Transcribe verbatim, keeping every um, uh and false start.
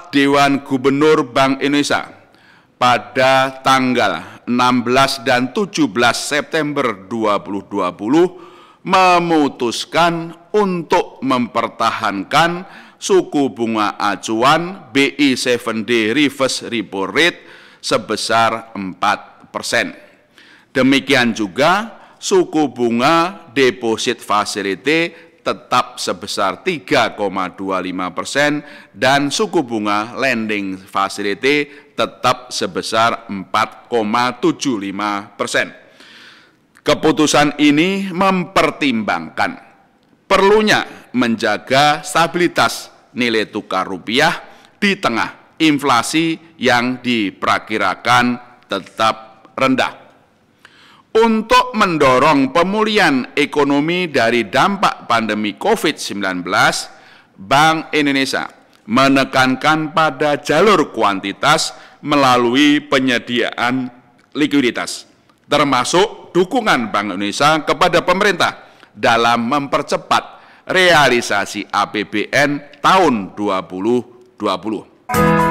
Dewan Gubernur Bank Indonesia pada tanggal enam belas dan tujuh belas September dua ribu dua puluh memutuskan untuk mempertahankan suku bunga acuan B I tujuh D reverse repo rate sebesar empat persen. Demikian juga suku bunga deposit facility tetap sebesar tiga koma dua lima persen dan suku bunga lending facility tetap sebesar empat koma tujuh lima persen. Keputusan ini mempertimbangkan perlunya menjaga stabilitas nilai tukar rupiah di tengah inflasi yang diperkirakan tetap rendah. Untuk mendorong pemulihan ekonomi dari dampak pandemi COVID sembilan belas, Bank Indonesia menekankan pada jalur kuantitas melalui penyediaan likuiditas, termasuk dukungan Bank Indonesia kepada pemerintah dalam mempercepat realisasi A P B N tahun dua ribu dua puluh.